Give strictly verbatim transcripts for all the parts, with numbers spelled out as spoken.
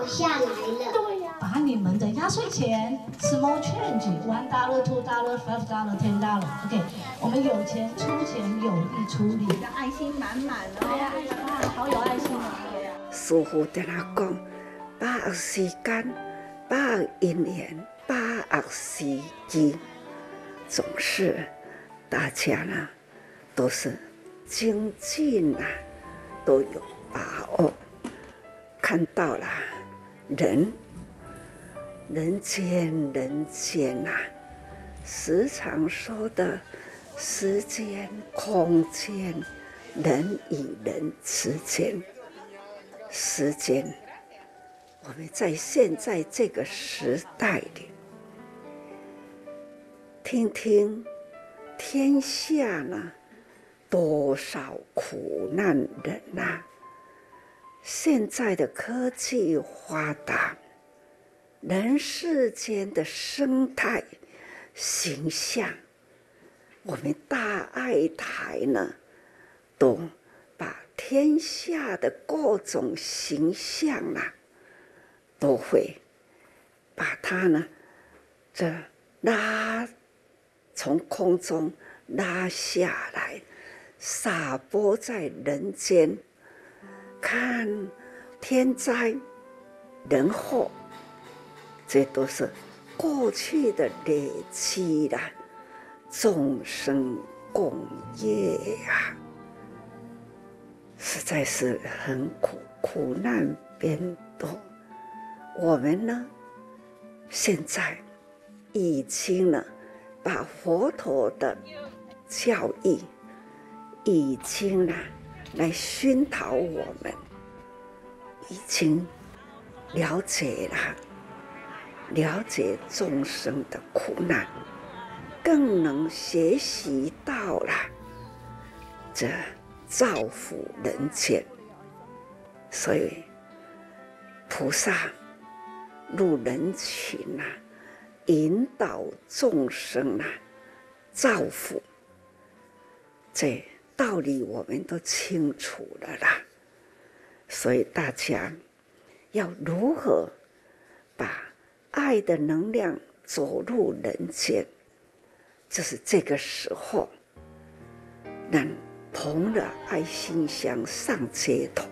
倒下来了。 对呀、啊，把你们的压岁钱 small change one dollar two dollar five dollar ten dollar，OK， 我们有钱出钱，有力出力， 爱心满满哦。 对呀、啊，爱心啊，好有爱心啊。 师父跟他讲，把握时间，把握因缘，把握时机，总是大家呢都是精进啊，都有把握。看到了人，人间人间呐、啊，时常说的时间、空间，人与人之间。时间，我们在现在这个时代里，听听天下呢多少苦难人呐、啊！现在的科技发达，人世间的生态形象，我们大爱台呢都把天下的各种形象啊，都会把它呢，这拉从空中拉下来，洒播在人间。看天灾人祸，这都是过去的累积啦，众生共业啊。实在是很苦，苦难变多。我们呢，现在已经呢，把佛陀的教义已经呢来熏陶我们，已经了解了，了解众生的苦难，更能学习到了这造福人间。所以菩萨入人群啊，引导众生啊，造福，这道理我们都清楚了啦。所以大家要如何把爱的能量走入人间，就是这个时候让捧了爱心香上街头。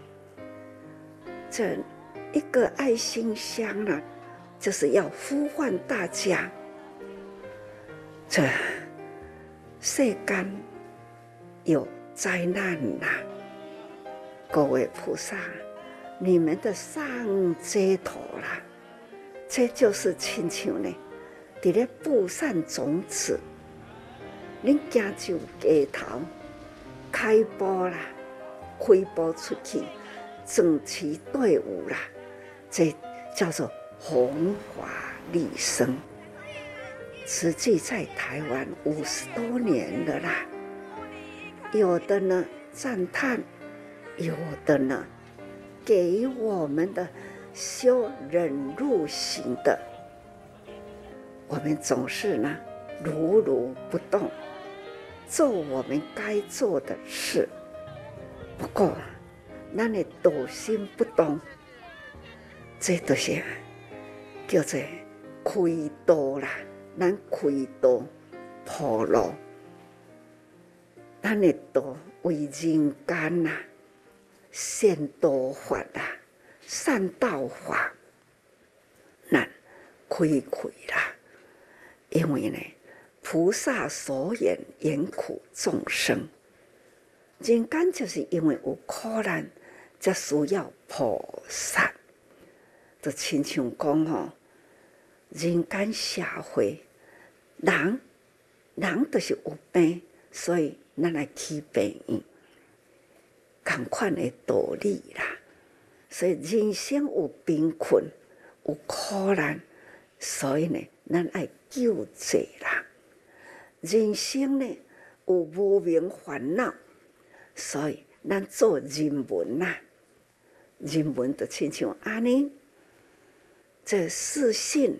这一个爱心香呢，就是要呼唤大家，这世间有灾难呐、啊，各位菩萨，你们的上街头啦，这就是亲像呢，伫咧布散种子，恁行就街头开播啦，开播出去，整齐队伍啦，这叫做弘法利生。实际在台湾五十多年了啦，有的呢赞叹，有的呢给我们的修忍辱行的，我们总是呢如如不动，做我们该做的事。不过咱的道心不动，这都是叫做开道啦，咱开道铺路，咱的道为人间呐，善道法啦，善道法，咱开开啦。因为呢，菩萨所言严苦众生，人间就是因为有苦难，才需要菩萨。就亲像讲吼，人间社会，人人就是有病，所以咱来去病院，同款的道理啦。所以人生有贫困，有苦难，所以呢，咱爱救济啦。人生呢有无明烦恼，所以咱做人文啦。人文就亲像安尼，这视讯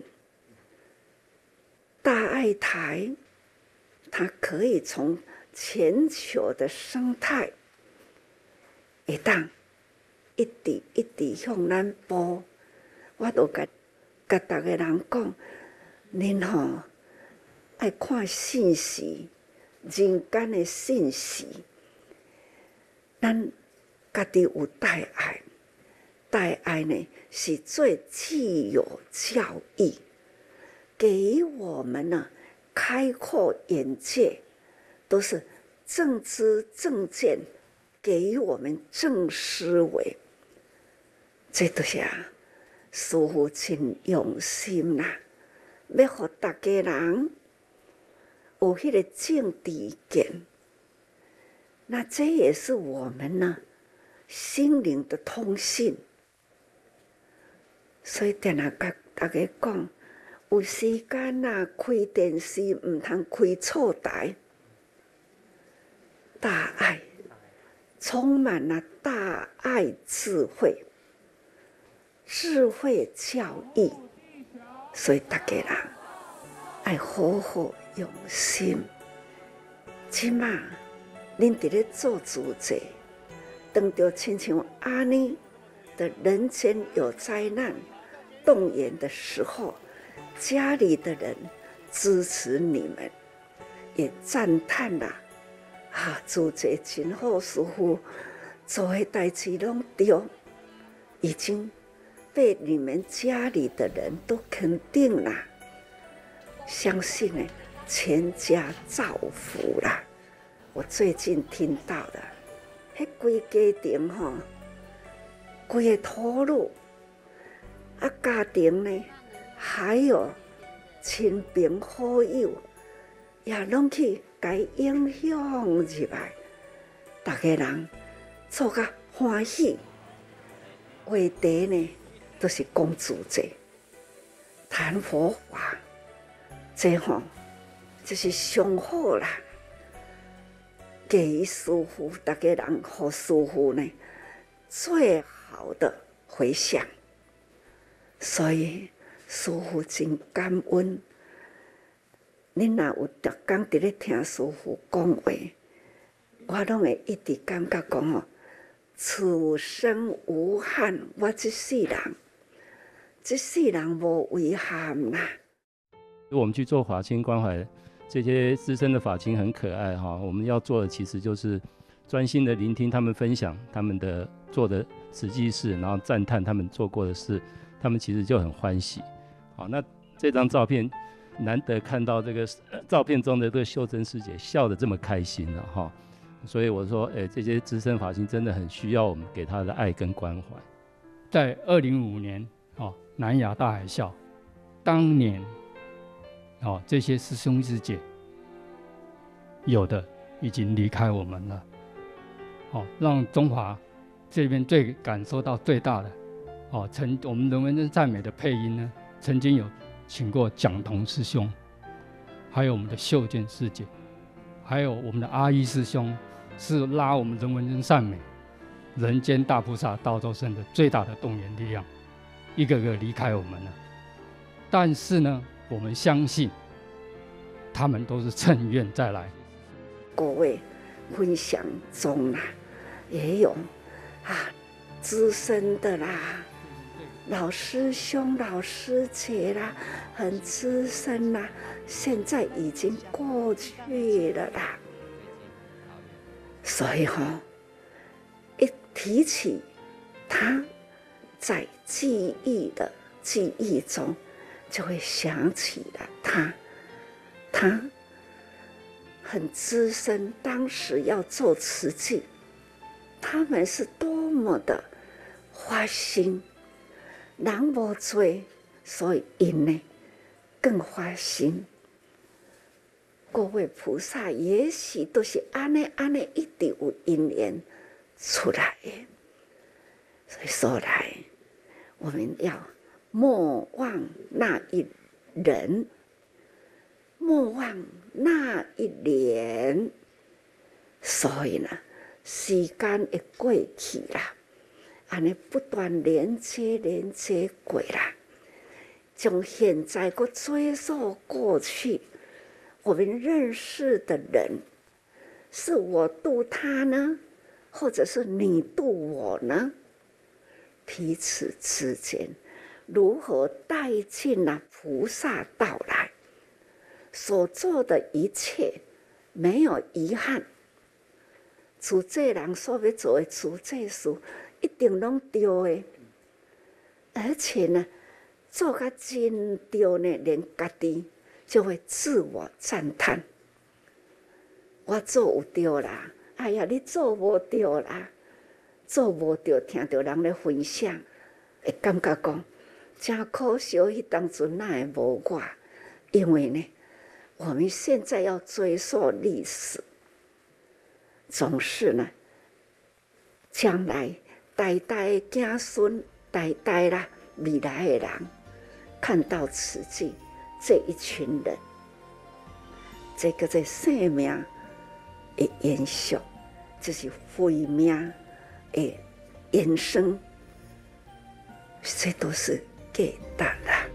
大爱台，它可以从全球的生态，会当一滴一滴向咱播， 我都甲甲大家人讲，恁吼爱看信息，人间的信息，咱家己有大爱，大爱呢是最具有教育，给予我们呢开阔眼界，都是正知正见，给予我们正思维。这都是啊，师父真用心啦，要互大家人有迄个正知见。那这也是我们呢心灵的通信。所以定下甲大家讲，有时间啊，开电视唔通开错台。大爱充满了大爱智慧，智慧教育，所以大家人爱好好用心。即马恁伫咧做主者，当着亲像安尼的人间有灾难动员的时候，家里的人支持你们，也赞叹啦。啊，主者真好，师父做的代志拢对，已经被你们家里的人都肯定了，相信呢，全家造福啦。我最近听到的，迄规家庭吼，规个投入，啊，家庭呢，还有亲朋好友，也拢去。该影响入来，大家人做甲欢喜。话题呢，都是讲主者，谈佛法，这吼就是上好啦。给予师父，大家人和师父呢最好的回响。所以师父真感恩。恁若有逐工伫咧听师父讲话，我拢会一直感觉讲哦，此生无憾，我这世人，这世人无遗憾啦。 我们去做法亲关怀，这些资深的法亲很可爱哈。我们要做的其实就是专心的聆听他们分享他们的做的实际事，然后赞叹他们做过的事，他们其实就很欢喜。好，那这张照片。难得看到这个照片中的这个秀珍师姐笑得这么开心了哈，所以我说，哎，这些资深法亲真的很需要我们给他的爱跟关怀。 在二零五年哦，南亚大海啸，当年哦，这些师兄师姐有的已经离开我们了，哦，让中华这边最感受到最大的哦，曾我们人文真赞美的配音呢，曾经有。请过蒋同师兄，还有我们的秀娟师姐，还有我们的阿一师兄，是拉我们人文真善美、人间大菩萨道周生的最大的动员力量，一个个离开我们了。但是呢，我们相信他们都是趁愿再来。 各位分享中啦，也有啊资深的啦。老师兄、老师姐啦，很资深啦，现在已经过去了啦。所以哈、哦，一提起他，在记忆的记忆中，就会想起了他，他很资深，当时要做慈济，他们是多么的花心。人无多，所以因呢更花心。各位菩萨也许都是安尼安尼一直有因缘出来的，所以说来，我们要莫忘那一人，莫忘那一年。所以呢，时间会过去啦。安尼不断连接连接过啦，从现在搁追溯过去，我们认识的人，是我度他呢，或者是你度我呢？彼此之间如何带进了菩萨道来，所做的一切没有遗憾。出世人所要做的出世事，一定拢对的，而且呢，做甲真对呢，连家己就会自我赞叹：我做有对啦，哎呀，你做无对啦，做无对，听到人咧分享，会感觉讲。真可惜，迄当阵哪会无我？因为呢，我们现在要追溯历史，总是呢，将来代代的子孙，代代啦，未来的人看到慈济这一群人，这个在生命的延续，就是慧命的延伸，这都是。给大了。